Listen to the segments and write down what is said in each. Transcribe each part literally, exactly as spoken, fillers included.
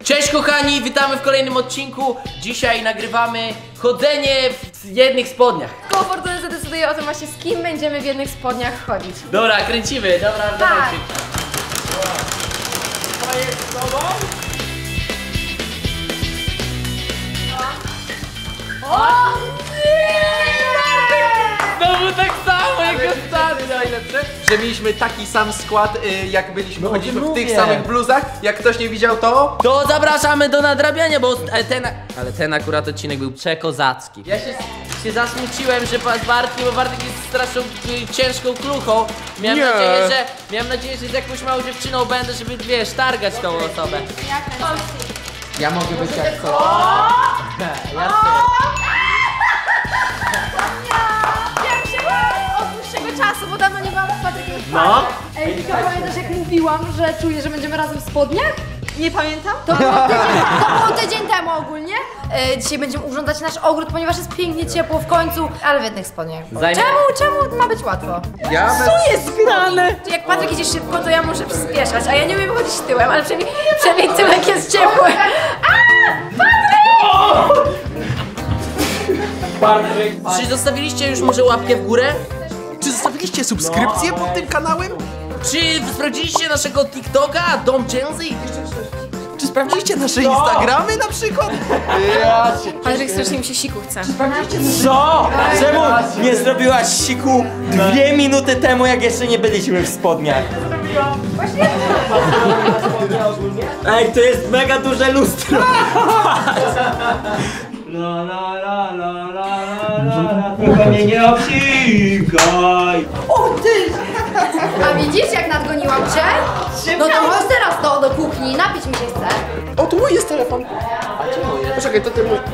Cześć kochani, witamy w kolejnym odcinku. Dzisiaj nagrywamy chodzenie w jednych spodniach. Koło Fortuny zadecyduje o tym właśnie, z kim będziemy w jednych spodniach chodzić. Dobra, kręcimy, dobra, tak. dawajcie. To jest z tobą? O nie! Znowu tak samo jak ostatnio. Najlepsze, że mieliśmy taki sam skład, y, jak byliśmy, No, chodziliśmy w tych mówię. samych bluzach. Jak ktoś nie widział, to... To zapraszamy do nadrabiania, bo ale ten, ale ten akurat odcinek był przekozacki. Ja się, się zasmuciłem, że pan Bartek, bo Bartek jest straszną y, ciężką kluchą. Miałem Nie. nadzieję, że miałem nadzieję, że z jakąś małą dziewczyną będę, żeby wiesz, targać tą osobę. Ja mogę być jak co? Pierwszego od dłuższego czasu, bo dawno nie byłam z Patrykiem w parze. No. Ej, Wika, pamiętasz jak mówiłam, że czuję, że będziemy razem w spodniach? Nie pamiętam? To było tydzień, to było tydzień temu ogólnie. E, dzisiaj będziemy urządzać nasz ogród, ponieważ jest pięknie ciepło w końcu, ale w jednych spodniach. Zajmę- Czemu, czemu ma być łatwo? Ja bez... Co jest grane? Jak Patryk idzie szybko, to ja muszę przyspieszać, a ja nie umiem chodzić tyłem, ale przynajmniej, przynajmniej tyłek jest ciepły. Bartek. Czy zostawiliście już może łapkę w górę? Czy zostawiliście subskrypcję pod tym kanałem? Czy sprawdziliście naszego TikToka, Dom Genzy? Czy sprawdziliście nasze Instagramy na przykład? Ja cię... Patryk strasznie mi się siku chce. Co? Czemu nie zrobiłaś siku dwie minuty temu, jak jeszcze nie byliśmy w spodniach? Ej, to jest mega duże lustro! La la la la la la la, tylko mnie nie obsikaj! O ty! A widzisz jak nadgoniłam cię? No to chodź teraz do, do kuchni, napić mi się chce. O, tu mój jest telefon. Poczekaj, to ty mój...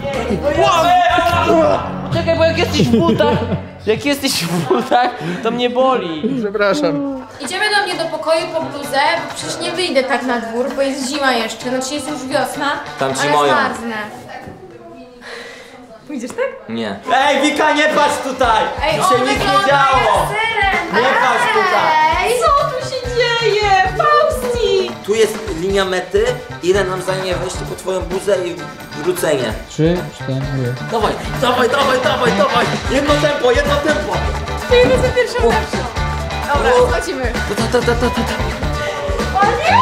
Czekaj, bo jak jesteś w butach, jak jesteś w butach, to mnie boli. Przepraszam. Idziemy do mnie do pokoju po bluzę, bo przecież nie wyjdę tak na dwór, bo jest zima jeszcze, znaczy jest już wiosna, Tam ci ale moją. zmarznę. Pójdziesz tak? Nie. Ej, Wika, nie patrz tutaj! Ej, Tu się on nic nie wygląda działo! jak syren! Nie patrz tutaj! Ej, Co tu się dzieje? Fausti! Tu jest linia mety, ile nam zajmie wejście po twoją bluzę i wrócenie. Trzy, cztery. Dawaj, dawaj, dawaj, dawaj, dawaj! Jedno tempo, jedno tempo! Przyjmy sobie pierwszą lepszą. Dobra, schodzimy. Ta, ta, ta, ta, ta, ta. O nie!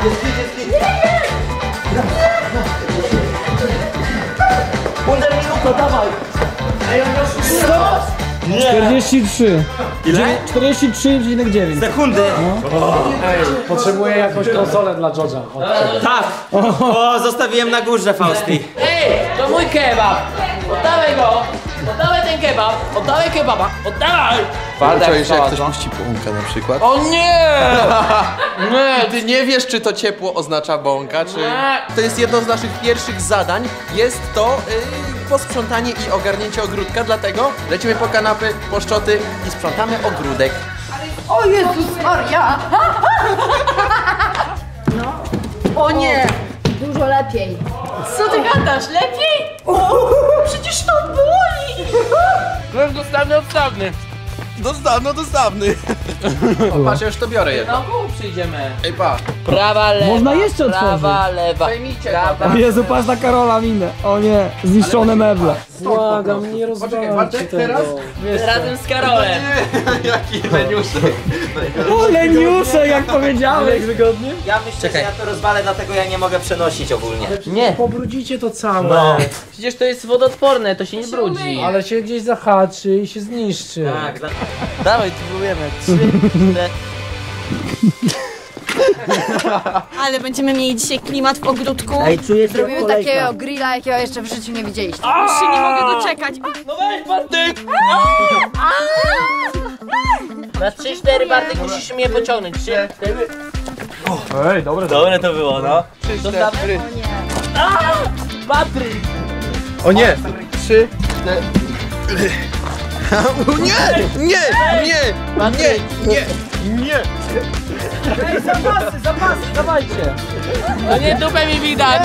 Under minuto, dawaj! Ej, on już czterdzieści trzy. Ile? czterdzieści trzy przecinek dziewięć. Sekundy! Potrzebuję jakąś konsolę dla George'a. Tak! O, zostawiłem na górze, Fausti. Ej, to mój kebab. Oddawaj go. Oddawaj ten kebab. Oddawaj kebaba. Oddawaj. Czujesz, jak ktoś puści bąka na przykład? O nie! Nie, Ty nie wiesz, czy to ciepło oznacza bąka, czy... Nie. To jest jedno z naszych pierwszych zadań. Jest to yy, posprzątanie i ogarnięcie ogródka, dlatego lecimy po kanapy, po szczoty i sprzątamy ogródek. O Jezus Maria! No. O nie! Dużo lepiej. Co ty gadasz? Lepiej? O, przecież to boli! Byłem dostawny, odstawny. Dostawno, dostawny. O, patrz, ja już to biorę jedno. No koło przyjdziemy. Ej, pa. Prawa, lewa. Można jeszcze Prawa, lewa. Zajmijcie Prawa. O Jezu, patrz na Karola minę. O nie, zniszczone meble. Błagam, nie rozwalajcie tego. Teraz? Razem z Karolem. Jaki leniuszek. O leniusze, jak powiedziałeś. wygodnie? Ja myślę, że ja to rozwalę, dlatego ja nie mogę przenosić ogólnie. Nie. Pobrudzicie to całe. No. Przecież to jest wodoodporne, to się nie brudzi. Ale się gdzieś zahaczy i się zniszczy. Tak, dla... Dawaj, próbujemy. Trzy, cztery. Ale będziemy mieli dzisiaj klimat w ogródku. Ej, czuję się Zrobimy takiego grilla, jakiego jeszcze w życiu nie widzieliście. Już się nie mogę doczekać. No weź, Bartek! Na trzy, cztery, Bartek, musisz mnie pociągnąć. Trzy, cztery. Ej, dobre. Dobre to było, no. Zostawmy. Patryk! O nie! Trzy, cztery... O nie! Nie! Nie! Nie! Nie! Nie! Ej, zapasy, zapasy, dawajcie. No nie, dupę mi widać!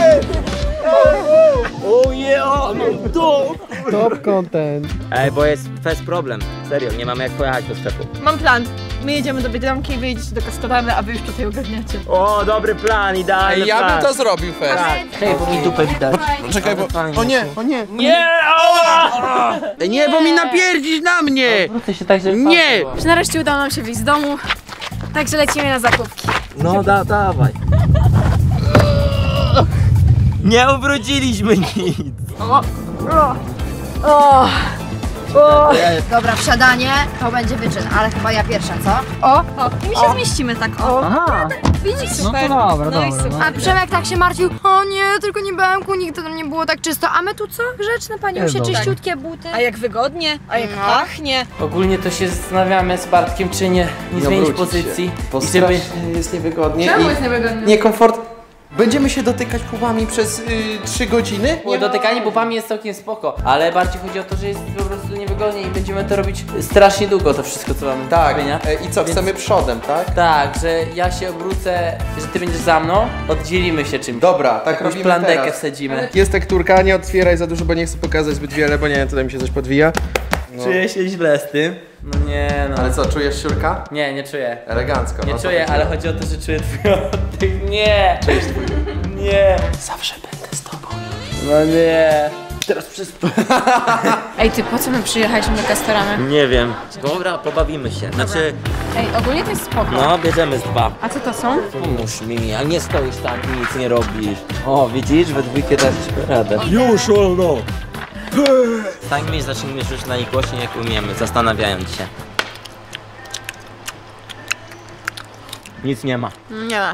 O je, o, no to! Top content. Ej, bo jest fest problem. Serio, nie mamy jak pojechać do sklepu. Mam plan. my jedziemy do Biedronki, wy jedziecie do Castoramy, a wy już tutaj ogarniacie. O, dobry plan, idealny Ej, ja plan. bym to zrobił, Fer. Hej, bo mi dupę widać. Czekaj, bo... O nie, o nie. Nie! O! Ej, nie, bo mi napierdzisz na mnie! Wrócę się tak, żeby Nie! było. Że nareszcie udało nam się wyjść z domu, także lecimy na zakupki. No da, dawaj. Nie ubrudziliśmy nic. O! O! Dobra, wsiadanie to będzie wyczyn, ale chyba ja pierwsza, co? O! O, i my się zmieścimy tak, o. Aha, Widzisz? no to dobra, No i dobra. super. A Przemek tak się martwił, o nie, tylko nie bęku, nigdy tam nie było tak czysto, a my tu co? Grzeczne paniusie, Jest czyściutkie buty. A jak wygodnie, a jak No. pachnie. Ogólnie to się zastanawiamy z Bartkiem, czy nie, nie zmienić obrócić pozycji. się, Bo I żeby... strasznie jest niewygodnie. Czemu i jest niewygodnie? Niekomfort. Będziemy się dotykać pupami przez y, trzy godziny? Bo dotykanie pupami jest całkiem spoko, ale bardziej chodzi o to, że jest po prostu niewygodnie i będziemy to robić strasznie długo, to wszystko co mamy do Tak, zrobienia. e, i co, Więc- chcemy przodem, tak? Tak, że ja się obrócę, że ty będziesz za mną, oddzielimy się czymś. Dobra, tak Jakąś robimy plandekę teraz. wsadzimy. Jest tekturka, nie otwieraj za dużo, bo nie chcę pokazać zbyt wiele, bo nie wiem, tutaj mi się coś podwija. No. Czuję się źle z tym. No nie no. Ale co, czujesz siurka? Nie, nie czuję. Elegancko. Nie no to czuję, chodzi. ale chodzi o to, że czuję twój oddech. Nie! Nie! Zawsze będę z tobą. No nie! Teraz przez... Ej, ty, po co my przyjechaliśmy do Castoramy? Nie wiem. Dobra, pobawimy się. Znaczy, Ej, ogólnie to jest spoko. no bierzemy z dwa. A co to są? Pomóż mi, a nie stoisz tak i nic nie robisz. O, widzisz? We dwójkę dasz radę. Już, no! Stańmy i zacznijmy już najgłośniej jak umiemy, zastanawiając się. Nic nie ma. Nie ma.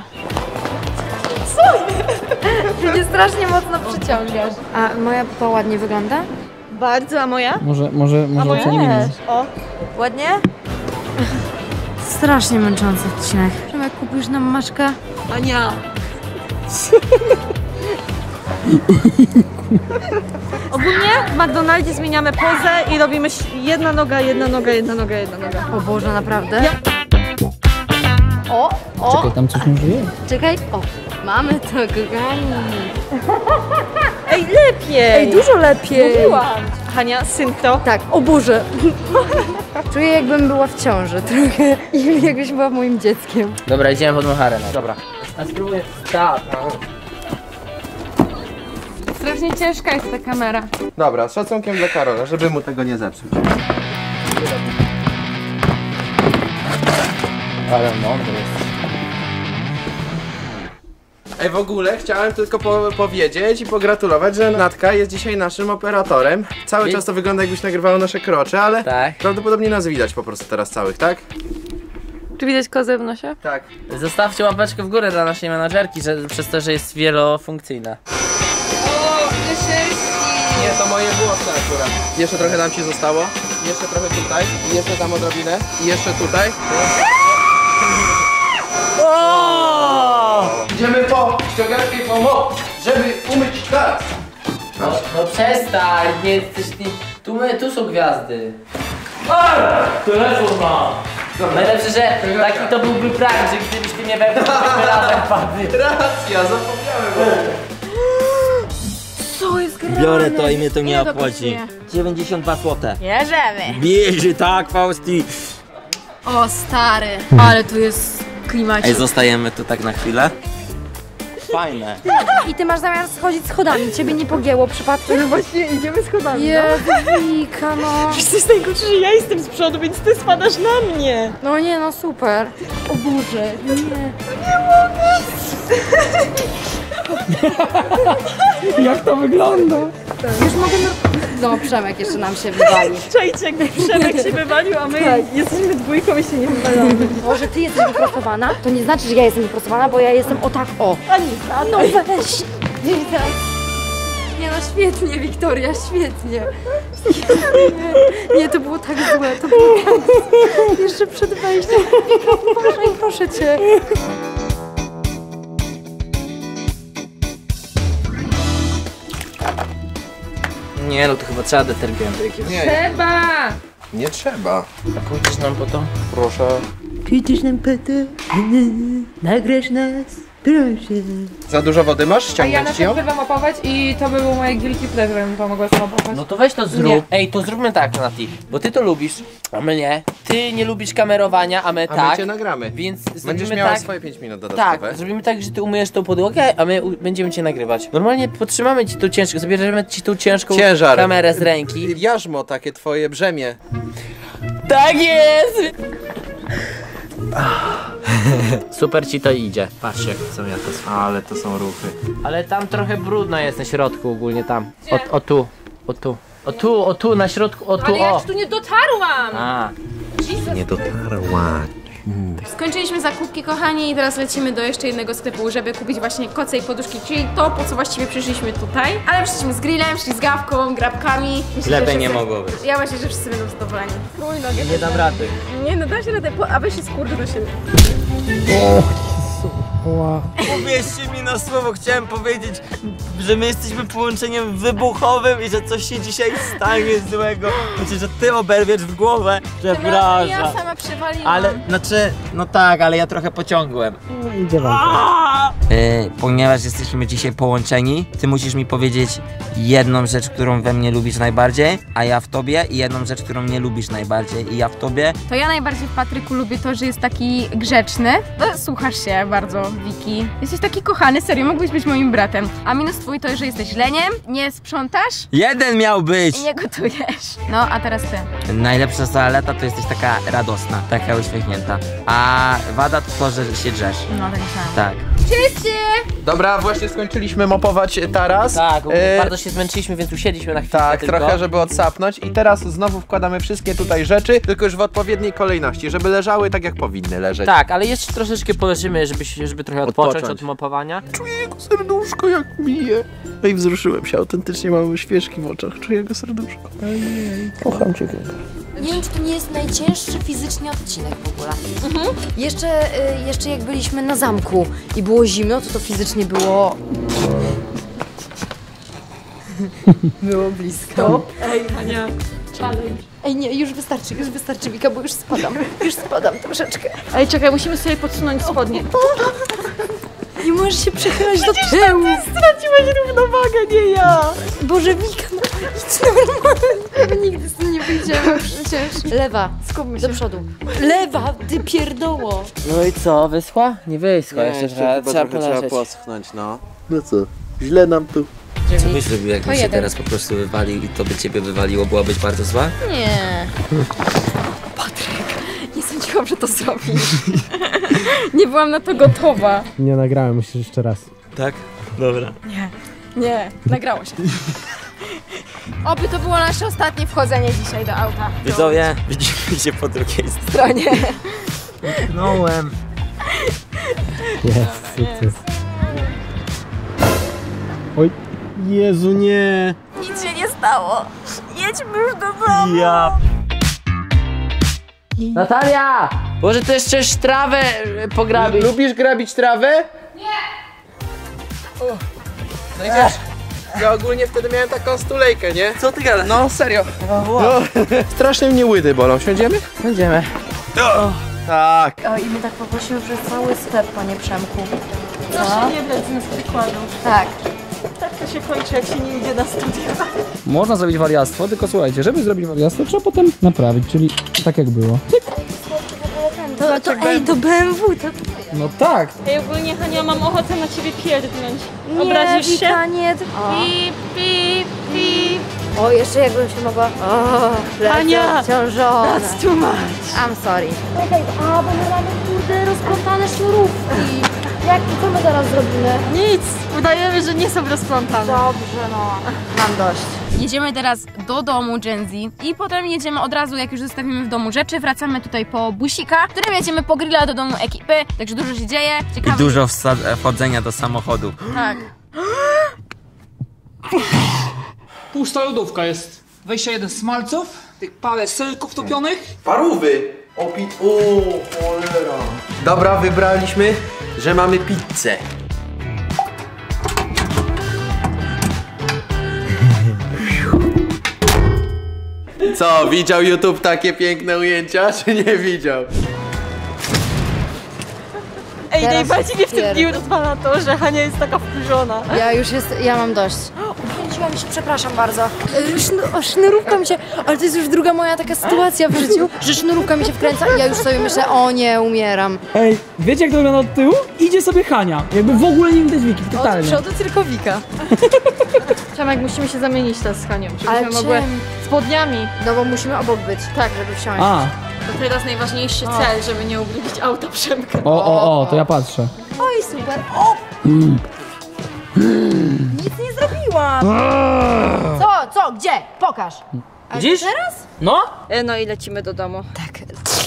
Co? Mnie strasznie mocno przyciągasz. A moja pupa ładnie wygląda? Bardzo, a moja? Może, może, może ocenimy. O, ładnie? Strasznie męczący odcinek. Przemek, kupisz nam maszkę? Ania. Ogólnie w McDonaldzie zmieniamy pozę i robimy ś- jedna noga, jedna noga, jedna noga, jedna noga. O Boże, naprawdę? O, o, Czekaj, tam coś może jest. czekaj. O, mamy to, kochani. Ej, lepiej! Ej, dużo lepiej. Mówiłam. Hania, synchro. Tak, o Boże. Czuję, jakbym była w ciąży trochę i jakbyś była moim dzieckiem. Dobra, idziemy pod Macharę. Dobra. A spróbuję... Tak, no. Strasznie ciężka jest ta kamera. Dobra, z szacunkiem dla Karola, żeby mu tego nie zepsuć. Ale mądry jest. Ej, w ogóle chciałem tylko po powiedzieć i pogratulować, że Natka jest dzisiaj naszym operatorem. Cały Wie- czas to wygląda, jakbyś nagrywało nasze krocze, ale Tak. prawdopodobnie nas widać po prostu teraz całych, tak? Czy widać kozę w nosie? Tak. Zostawcie łapeczkę w górę dla naszej menadżerki, że, przez to, że jest wielofunkcyjna. Nie, to moje włosy akurat. Jeszcze trochę nam ci zostało. Jeszcze trochę tutaj. I jeszcze tam odrobinę. I jeszcze tutaj. Idziemy po ściągarkę i po mop, żeby umyć teraz. No, no przestań, nie jesteś... Nie, tu, my, tu są gwiazdy. Telefon ma! Najlepsze, że taki to byłby prank, że gdybyś ty mnie wepchnął, to byśmy razem padli. Racja, zapomniałem. Co jest grane? Biorę to i mnie to nie Ile to obchodzi. kosztuje? dziewięćdziesiąt dwa złote. Bierzemy. Bierze, tak, Fausti. O stary, ale tu jest klimacie. Ej, zostajemy tu tak na chwilę. Fajne. I ty masz zamiar schodzić schodami, ciebie nie pogięło przypadkiem? No właśnie, idziemy schodami, no. Jezu, Wika, no. Wiesz, co jest najgorsze, że ja jestem z przodu, więc ty spadasz na mnie. No nie, no super. O Boże, nie. Jak to wygląda? Już mogę... No, Przemek jeszcze nam się wywali. Czajcie, jakby Przemek się wywalił, a my jesteśmy dwójką i się nie wywalamy. Może ty jesteś wyprostowana? To nie znaczy, że ja jestem wyprostowana, bo ja jestem o tak, o. Anita, No weź. Nie, teraz. Nie no, świetnie, Wiktoria, świetnie. Nie, nie, to było tak złe, to było tak złe. Jeszcze przed wejściem. Wika, uważaj, proszę cię. Nie no, to chyba trzeba detergentu jakiegoś. Nie, Trzeba. nie trzeba. A pójdziesz nam po to? Proszę. Pójdziesz nam po to, nagrasz nas, Za dużo wody masz? A ja Ściągnąć na ci ją? przykład wam opawać i to by było moje guilty pleasure, bym pomogła sama opać. No to weź to zrób. Nie. Ej, to zróbmy tak, Nati, bo ty to lubisz, a my nie. Ty nie lubisz kamerowania, a my A tak. my cię nagramy. Więc Będziesz zrobimy miała tak. swoje pięć minut dodatkowe. Tak, zrobimy tak, że ty umyjesz tą podłogę, a my u- będziemy cię nagrywać. Normalnie podtrzymamy ci tu ciężko, zabierzemy ci tu ciężką Ciężar. kamerę z ręki. Jarzmo, takie twoje brzemię. Tak jest! Super ci to idzie. Patrz jak są ja to. Ale to są ruchy. Ale tam trochę brudno jest na środku ogólnie tam. O, o tu, o tu. O tu, o tu, na środku, o tu, Ale ja o. już tu nie dotarłam! A. Nie dotarła. Skończyliśmy zakupki, kochani, i teraz lecimy do jeszcze jednego sklepu, żeby kupić właśnie koce i poduszki, czyli to, po co właściwie przyszliśmy tutaj. Ale przyszliśmy z grillem, ślizgawką, grabkami. Myślę, Lepiej że nie wszyscy- mogło być. Ja myślę, że wszyscy będą zadowoleni. Mój nogę. Nie dam rady. Nie no, da się radę, po- a weź się skurcz do siebie. Uwierzcie mi na słowo, chciałem powiedzieć, że my jesteśmy połączeniem wybuchowym i że coś się dzisiaj stanie złego. Znaczy, że ty oberwiesz w głowę, Ja przepraszam. sama przewaliłam. Ale, znaczy, no tak, ale ja trochę pociągłem. Idzie wam to. Yy, ponieważ jesteśmy dzisiaj połączeni, ty musisz mi powiedzieć jedną rzecz, którą we mnie lubisz najbardziej, a ja w tobie, i jedną rzecz, którą nie lubisz najbardziej, i ja w tobie. To ja najbardziej w Patryku lubię to, że jest taki grzeczny. No, słuchasz się bardzo, Wiki. Jesteś taki kochany, serio, mógłbyś być moim bratem. A minus twój to, że jesteś leniem, nie sprzątasz Jeden miał być! i nie gotujesz. No, a teraz ty. Najlepsza zaleta to jesteś taka radosna, taka uśmiechnięta. A wada to to, że się drzesz. No, tak myślałam. Tak. Wszyscy! Dobra, właśnie skończyliśmy mopować taras. Tak, E, bardzo się zmęczyliśmy, więc usiedliśmy na chwilę Tak, tylko. trochę, żeby odsapnąć i teraz znowu wkładamy wszystkie tutaj rzeczy, tylko już w odpowiedniej kolejności, żeby leżały tak jak powinny leżeć. Tak, ale jeszcze troszeczkę poleżymy, żeby, się- żeby trochę odpocząć, Odpocząć. od mopowania. Czuję jego serduszko jak bije. No i wzruszyłem się, autentycznie mamy świeżki w oczach. Czuję jego serduszko. Ojej, kocham cię. Nie wiem, czy to nie jest najcięższy fizycznie odcinek w ogóle. Jeszcze, y, jeszcze jak byliśmy na zamku i było zimno, to to fizycznie było... było blisko. Ej, Ania, challenge. Ej, nie, już wystarczy, już wystarczy, Wika, bo już spadam. Już spadam troszeczkę. Ej, czekaj, musimy sobie podsunąć spodnie. Nie możesz się przechylać do tyłu. Straciłaś równowagę, nie ja! Boże, Wika, no idź normalnie. My nigdy z tym nie wyjdziemy przecież. Lewa, skupmy się. Do przodu. Lewa, ty pierdoło. No i co, wyschła? Nie wyschła, jeszcze, trzeba, trzeba poleżeć. poschnąć, no. No co, źle nam tu. Co byś zrobił, jakby się jeden. teraz po prostu wywalił i to by ciebie wywaliło, byłabyś bardzo zła? Nie. Nie sądziłam, że to zrobisz. Nie byłam na to gotowa. Nie nagrałem, musisz jeszcze raz. Tak? Dobra. Nie, nagrało się. Oby to było nasze ostatnie wchodzenie dzisiaj do auta. Widzowie, widzimy się po drugiej Stronie. stronie. Jest, sukces. Oj, Jezu, nie. Nic się nie stało. Jedźmy już do domu. Ja. Natalia! Może to jeszcze trawę e, pograbić? Lubisz grabić trawę? Nie! No i wiesz, ja ogólnie wtedy miałem taką stulejkę, nie? Co ty gadasz? No, serio. No, strasznie mnie łydy bolą. Siądziemy? Będziemy. Tak. O, i my tak poprosimy przez cały sklep, panie Przemku. Proszę nie brać z nas przykładu. Tak. Tak to się kończy, jak się nie idzie na studia. Można zrobić wariactwo, tylko słuchajcie, żeby zrobić wariactwo, trzeba potem naprawić, czyli tak jak było. To, to, ej, to B M W, to... No tak. Ej, ogólnie, Hania, mam ochotę na ciebie pierdnąć. Nie, Obrazisz się? Wika, nie. O. Pip, pip, pip. o, jeszcze jakbym się mogła... O, Ania! ciążone. That's too much. I'm sorry. Czekaj, a, bo my mamy, kurde, rozplątane sznurówki. Jak, co my teraz zrobimy? Nic! Udajemy, że nie są rozplątane. Dobrze, no. Mam dość. Jedziemy teraz do domu Gen Z i potem jedziemy od razu, jak już zostawimy w domu rzeczy, wracamy tutaj po busika, którym jedziemy po grilla do domu ekipy, także dużo się dzieje. I Ciekawe. dużo wsa- wchodzenia do samochodu. Tak. Pusta lodówka jest. dwadzieścia jeden smalców, tych parę serków topionych. Parówy. Opit. O, cholera. Dobra, wybraliśmy, że mamy pizzę. Co, widział YouTube takie piękne ujęcia, czy nie widział? Ej, Teraz najbardziej mnie w tym pierd- dniu rozwala to, że Hania jest taka wkurzona. Ja już jest, ja mam dość. Ukręciłam się, przepraszam bardzo. Y, Sznu, o, sznurówka mi się, ale to jest już druga moja taka sytuacja w życiu, że sznurówka mi się wkręca i ja już sobie myślę, o nie, umieram. Ej, wiecie jak to wygląda od tyłu? Idzie sobie Hania. Jakby w ogóle nie widać Wiki, Od totalnie. przodu tylko Wika. Czemek, musimy się zamienić teraz z Hanią, Ale żebyśmy mogły czym? spodniami. No bo musimy obok być, tak, żeby wsiąść. A, To teraz najważniejszy cel, żeby nie ubrudzić auta Przemka. o, o, o, to ja patrzę. Oj, super. O! Nic nie zrobiłam. Co, co, gdzie? Pokaż. A Widzisz? teraz? No? E, No i lecimy do domu. Tak.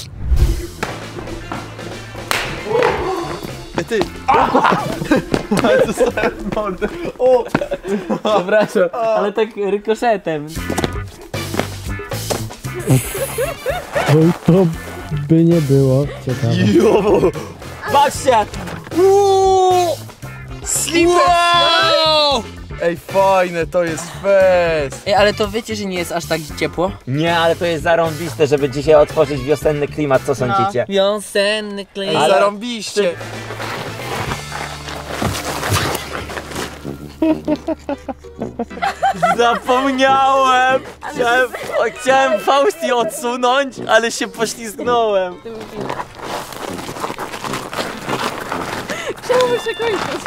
Ty! Ale dostałem w mordę. O! Przepraszam, ale tak rykoszetem. Oj, to by nie było ciekawe. Patrzcie! Wow! Ej, fajne, to jest fest! Ej, ale to wiecie, że nie jest aż tak ciepło? Nie, ale to jest zarąbiste, żeby dzisiaj otworzyć wiosenny klimat, co sądzicie? Wiosenny klej. Ej, zarąbiście! Zapomniałem! Chciałem, chciałem Fausti odsunąć, ale się poślizgnąłem. Czemu muszę kończyć?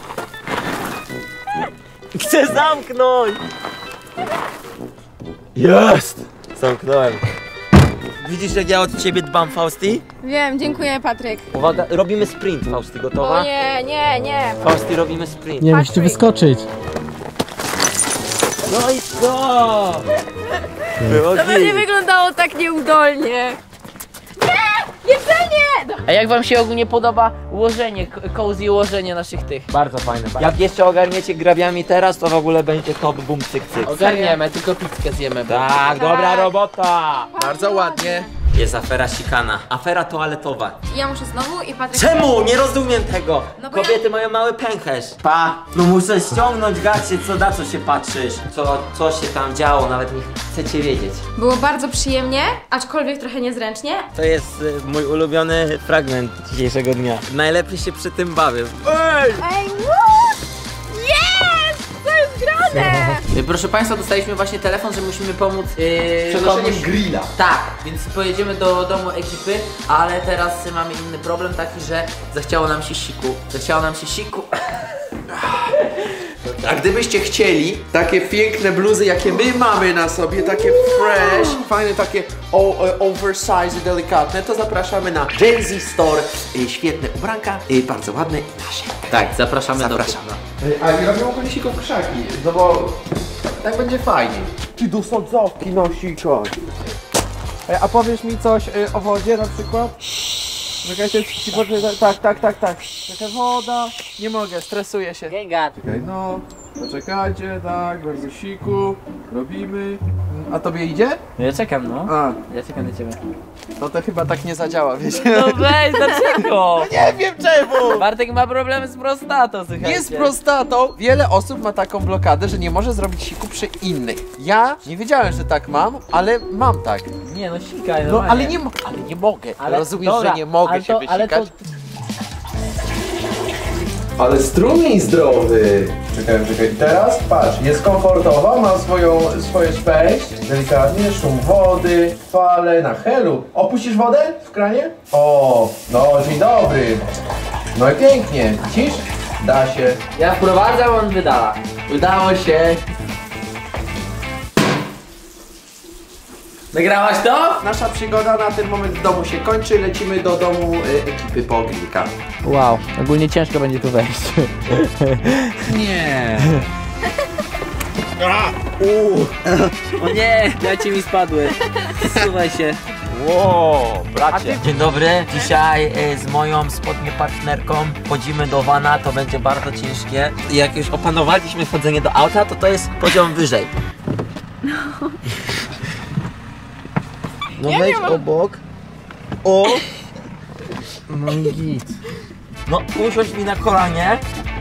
Chcę zamknąć! Jest! Zamknąłem. Widzisz, jak ja od ciebie dbam, Fausti? Wiem, dziękuję Patryk. Uwaga, robimy sprint, Fausti, gotowa? O nie, nie, nie. Fausti, robimy sprint. Nie, musicie wyskoczyć. No i co? Było To będzie git. wyglądało tak nieudolnie. A jak wam się ogólnie podoba ułożenie, k- cozy ułożenie naszych tych? Bardzo fajne. Jak jeszcze ogarniecie grabiami teraz, to w ogóle będzie top boom cyk cyk. Ogarniemy, tylko pizzkę zjemy. Bo... Tak, dobra robota! Bardzo ładnie. Jest afera sikana. Afera toaletowa. Ja muszę znowu i Patryk... Czemu? Nie rozumiem tego! No bo Kobiety mają mały pęcherz. Pa! No muszę ściągnąć gacie, co na co się patrzysz? Co, co się tam działo, nawet nie chcecie wiedzieć. Było bardzo przyjemnie, aczkolwiek trochę niezręcznie. To jest y, mój ulubiony fragment dzisiejszego dnia. Najlepiej się przy tym bawię. Ej! Ej, jest! Co jest grane? Y, Proszę Państwa, dostaliśmy właśnie telefon, że musimy pomóc yy, Przenoszeniem komuś- grilla. Tak, więc pojedziemy do domu ekipy, ale teraz y, mamy inny problem taki, że zachciało nam się siku. Zachciało nam się siku. A gdybyście chcieli takie piękne bluzy, jakie my mamy na sobie, takie fresh, fajne, takie o, e, oversize i delikatne, to zapraszamy na Gen Z Store. E, Świetne ubranka, e, bardzo ładne i nasze. Tak, zapraszamy, Zapraszamy. A nie robią kolesików krzaki, no bo tak będzie fajnie. Ty do sadzawki nasikać. A powiesz mi coś o wodzie na przykład? Czekajcie, ci poczekaj, tak, tak, tak, tak. Taka woda. Nie mogę, stresuję się. Gengar. Czekaj, no, poczekajcie, tak, bez siku, robimy. A tobie idzie? No ja czekam, no. A, Ja czekam na ciebie. no to chyba tak nie zadziała, wiecie? No weź, dlaczego? Nie wiem czemu! Bartek ma problemy z prostatą, słuchajcie. Nie z prostatą. Wiele osób ma taką blokadę, że nie może zrobić siku przy innych. Ja nie wiedziałem, że tak mam, ale mam tak. Nie no, sikaj, No, normalnie. ale nie, mo- ale nie mogę. Ale- Rozumiesz, dobra, że nie mogę ale się to- ale wysikać? to- Ale strumień zdrowy! Czekaj, czekaj. Teraz patrz, jest komfortowa, ma swoją, swoje space. Delikatnie, szum wody, fale na helu. Opuścisz wodę w kranie? O, no dzień dobry. No i pięknie. Widzisz? Da się. Ja wprowadzam, on wydala. Udało się. Nagrałaś to? Nasza przygoda na ten moment w domu się kończy. Lecimy do domu y, ekipy po grillka. Wow, ogólnie ciężko będzie tu wejść. Nie. O nie, jacie mi spadły. Zsuwaj się. Wow, bracie. Dzień dobry. Dzisiaj y, z moją spodnie partnerką chodzimy do wana, to będzie bardzo ciężkie. I jak już opanowaliśmy wchodzenie do auta, to to jest poziom wyżej. No wejdź obok. O! No i git. No usiądź mi na kolanie.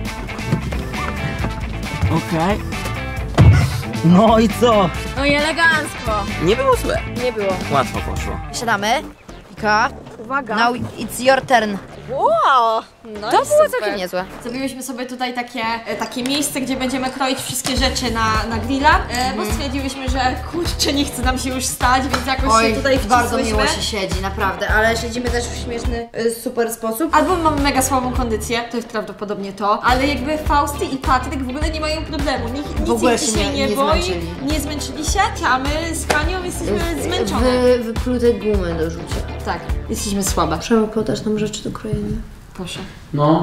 Okej. No i co? No i elegancko. Nie było złe. Nie było. Łatwo poszło. Siadamy. Wika. Uwaga. Now it's your turn. Wow! No To było całkiem niezłe. Zrobiłyśmy sobie tutaj takie, e, takie miejsce, gdzie będziemy kroić wszystkie rzeczy na, na grilla, e, bo stwierdziłyśmy, że kurczę, nie chce nam się już stać, więc jakoś Oj, się tutaj bardzo wcisłyśmy. miło się siedzi, naprawdę, ale siedzimy też w śmieszny, y, super sposób. Albo mamy mega słabą kondycję, to jest prawdopodobnie to, ale jakby Fausty i Patryk w ogóle nie mają problemu, Nikt, nic ogóle ich się dzisiaj nie- nie, nie boi, zmęczyli. nie zmęczyli się, a my z Hanią jesteśmy zmęczone. Wy, wyplute gumy do rzucia. Tak, jesteśmy słabe. Przemek, podasz nam rzeczy do krojenia. Proszę. No.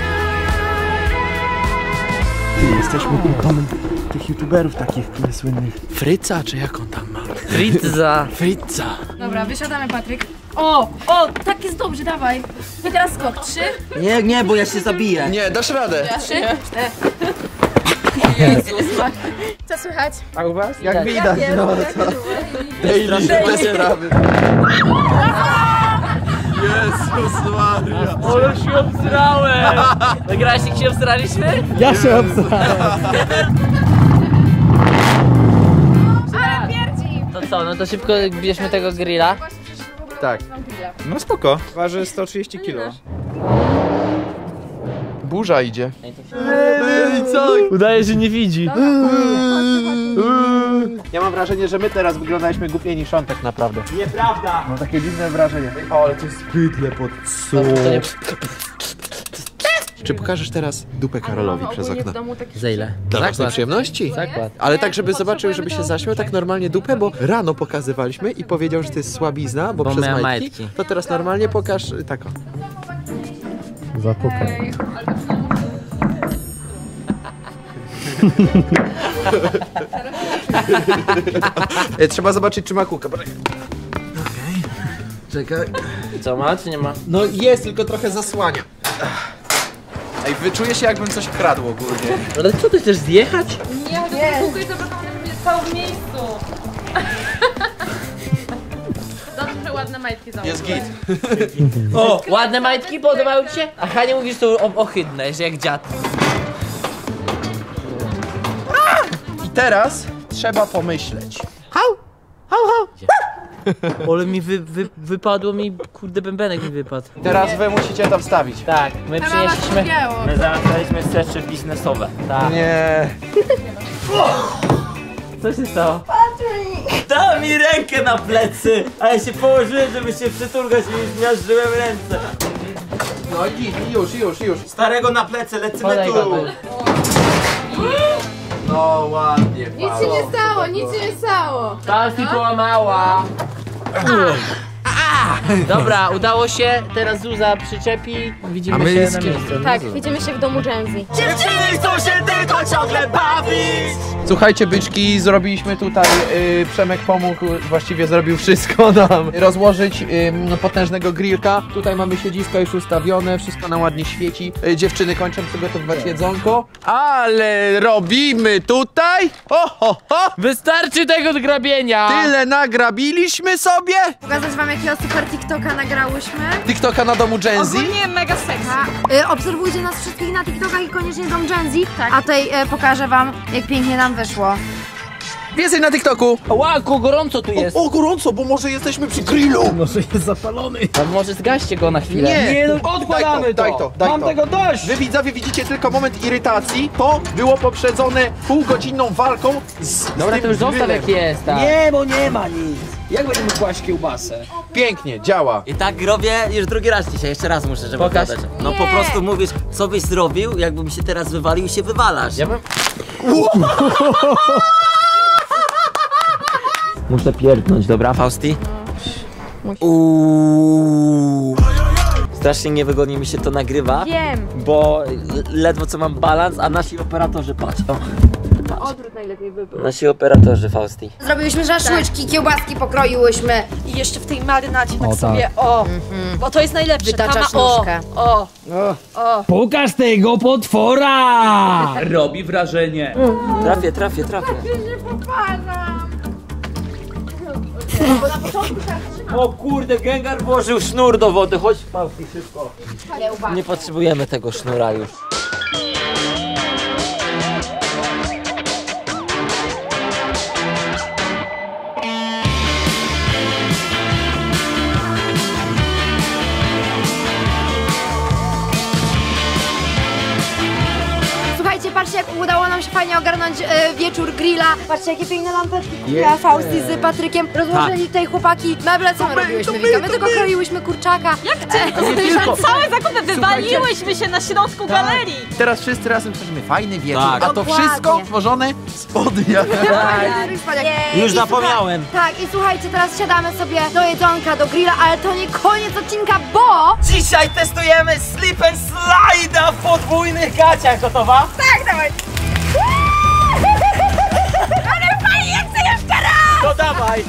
Jesteśmy ikonem tych youtuberów takich słynnych. Fryca, czy jak on tam ma? Fritza. Fryca. Dobra, wysiadamy, Patryk. O, o, tak jest dobrze, dawaj. I teraz skok. Trzy, Nie, nie, bo ja się zabiję. Nie, dasz radę. trzy, cztery. Jezus. Co słychać? A u was? Jak widać, no to. Daily, bez sprawy. Jezus Maria. Ale się obsrałem! Nagrałeś, jak się obsraliśmy? Ja się obsrałem. Ale pierdzi. To co, no to szybko bierzmy tego grilla. Tak. No spoko. Waży sto trzydzieści kilo. Burza idzie. Udaje, że nie widzi. Ja mam wrażenie, że my teraz wyglądaliśmy głupiej niż on tak naprawdę. Nieprawda. Mam takie dziwne wrażenie. O, ale to jest bydle pod co? Czy pokażesz teraz dupę Karolowi przez okno? Za ile? Dla własnej przyjemności? Zakład. Ale tak, żeby zobaczył, żeby się zaśmiał, tak normalnie dupę, bo rano pokazywaliśmy i powiedział, że to jest słabizna, bo, Bo przez miała majtki. majtki. To teraz normalnie pokaż tak o. Zapukaj. E, Trzeba zobaczyć, czy ma kółka. Okej. Czekaj. Co, ma czy nie ma? No jest, tylko trochę zasłania. Ej, wyczuję się, jakbym coś kradł ogólnie. Ale co, ty chcesz zjechać? Nie, to kółko i zobacz, one stało w miejscu. Dobrze, ładne majtki założyłeś. Jest git. O, ładne majtki, podobają ci się? A Hania mówisz, że są ohydne, że jak dziad. I teraz trzeba pomyśleć. Ale mi wy, wy, wypadło mi, kurde, bębenek mi wypadł. Teraz wy musicie to wstawić. Tak, my przynieśliśmy... My załatwialiśmy rzeczy biznesowe. Tak. Nie. Co się stało? Dała mi rękę na plecy, a ja się położyłem, żeby się przytulgać i zmiażdżyłem ręce. No i już, już, już. Starego na plecy, lecimy Podaj tu. go. No ładnie, Nic się nie stało, nic się nie stało. Palki połamała. Dobra, udało się, teraz Zuza przyczepi, widzimy A my się z na kim? miejscu. Tak, widzimy się w domu Jenzy. Dziewczyny chcą się tylko ciągle bawić! Słuchajcie, byczki, zrobiliśmy tutaj, y, Przemek pomógł, właściwie zrobił wszystko nam, rozłożyć y, potężnego grillka. Tutaj mamy siedzisko już ustawione, wszystko nam ładnie świeci. Y, dziewczyny kończą przygotowywać jedzonko. Ale robimy tutaj, ho, ho, ho, Wystarczy tego grabienia! tyle nagrabiliśmy sobie. Pokazać wam, jakiego super TikToka nagrałyśmy. TikToka na domu Jenzy. Ogólnie mega sexy. Y, obserwujcie nas wszystkich na TikTokach i koniecznie dom Jenzy. A tutaj y, pokażę wam, jak pięknie nam wyszło. Więcej na TikToku. Łaku, gorąco tu jest. O, o, gorąco, bo może jesteśmy przy grillu. Może jest zapalony. A może zgaście go na chwilę. Nie, no, odkładamy daj to. to, daj Mam to. tego dość. Wy widzowie widzicie tylko moment irytacji. To było poprzedzone półgodzinną walką z Dobra, z tym to już zostaw grillem. jak jest, tak. Nie, bo nie ma nic. Jak będziemy kłaść kiełbasę? Pięknie, działa. I tak robię już drugi raz dzisiaj, jeszcze raz muszę, żeby Pokaż. pokazać. No po prostu mówisz, co byś zrobił, jakbym się teraz wywalił i się wywalasz. Ja bym... Muszę pierdnąć, dobra, Fausti? Uuuu. Strasznie niewygodnie mi się to nagrywa, Wiem. bo ledwo co mam balans, a nasi operatorzy, patrz. O. Odwrót najlepiej by był. Nasi operatorzy, Fausti. Zrobiłyśmy szaszłyczki, kiełbaski pokroiłyśmy. I jeszcze w tej marynacie tak O, sobie, tak. o, bo to jest najlepsze. Wytaczasz Tama- o, nóżkę. o, o. Pokaż tego potwora! Robi wrażenie. Trafię, trafię, trafię. O kurde, Gengar włożył sznur do wody, chodź Fausti szybko. Nie potrzebujemy tego sznura już. nam się fajnie ogarnąć e, wieczór grilla. Patrzcie, jakie piękne lampeczki kupiła Fausti z Patrykiem. Rozłożyli tutaj chłopaki meble, co my robiłyśmy, Wika? My tylko kroiłyśmy kurczaka. Jak ty? To całe zakupy wywaliłyśmy się na środku galerii. Teraz wszyscy razem tworzymy fajny wieczór, Tak. a to Dokładnie. wszystko tworzone z podnia. Już I zapomniałem. Słuchaj, tak, i słuchajcie, teraz siadamy sobie do jedzonka, do grilla, ale to nie koniec odcinka, bo... Dzisiaj testujemy slip and slide'a w podwójnych gaciach. Gotowa? Tak, dawaj! Ale fajnie, jak chcę jeszcze raz! To dawaj.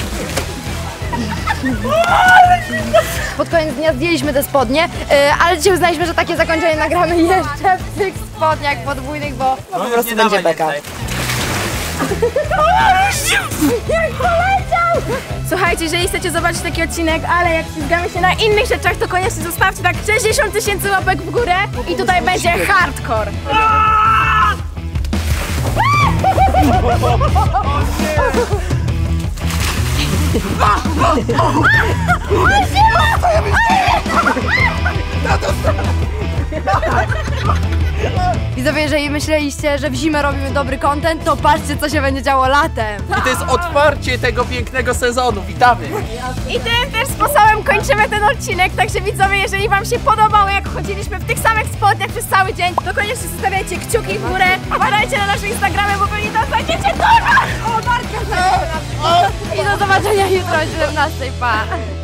Pod koniec dnia zdjęliśmy te spodnie, yy, ale dzisiaj uznaliśmy, że takie zakończenie nagramy jeszcze w tych spodniach podwójnych, bo no, po prostu będzie beka. Jak poleciał! Słuchajcie, jeżeli chcecie zobaczyć taki odcinek, ale jak ślizgamy się na innych rzeczach, to koniecznie zostawcie tak sześćdziesiąt tysięcy łapek w górę i tutaj będzie hardcore. Widzowie, jeżeli myśleliście, że w zimę robimy dobry content, to patrzcie, co się będzie działo latem. I to jest otwarcie tego pięknego sezonu. Witamy! I tym też sposobem kończymy ten odcinek, także widzowie, jeżeli wam się podobało, jak chodziliśmy w tych samych spodniach przez cały dzień, to koniecznie zostawiajcie kciuki w górę, wpadajcie na nasze Instagramy, bo pewnie tam znajdziecie dużo! O, Bartka! I do zobaczenia jutro o siedemnastej, pa!